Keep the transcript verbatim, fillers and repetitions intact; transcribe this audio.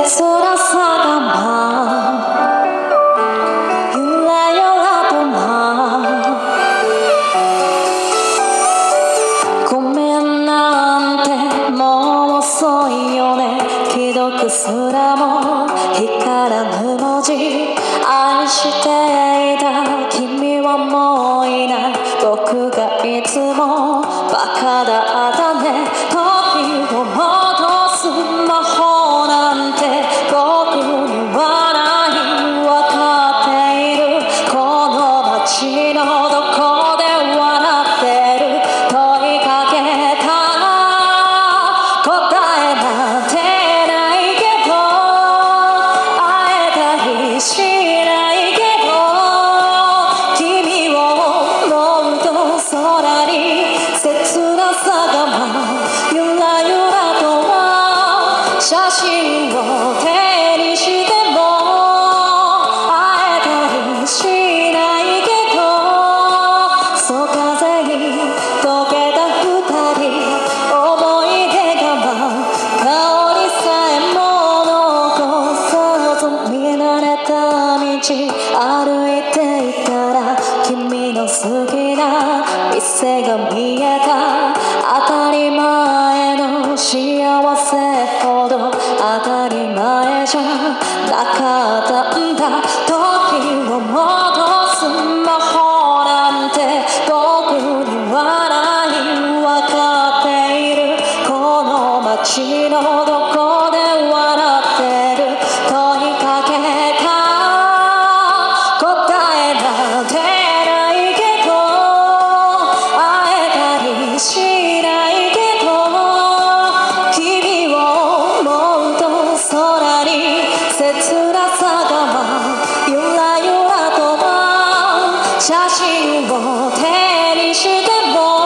切なさが舞うゆらゆらと舞うごめんなんてもう遅いよね既読すらも光らぬ文字愛していた君はもういない僕がいつもバカだったね時を戻す魔法なんて僕にはない分かっているこの街のどこで笑ってる問いかけた答えなんてないけど会えたりしないけど君を思うと空に切なさが舞うゆらゆらと舞う写真を手にしても会えたりしないけどそう風に溶けた二人思い出が舞う香りさえも残さず見慣れた道歩いていたら君の好きな店が見えた当たり前の幸せほど当たり前じゃなかったんだ時を戻す魔法なんて僕にはない分かっているこの街のどこで笑ってる問いかけた答えなんてないけど会えたりしないけど君を思うと空に切なさが舞うゆらゆらと舞う写真を手にしても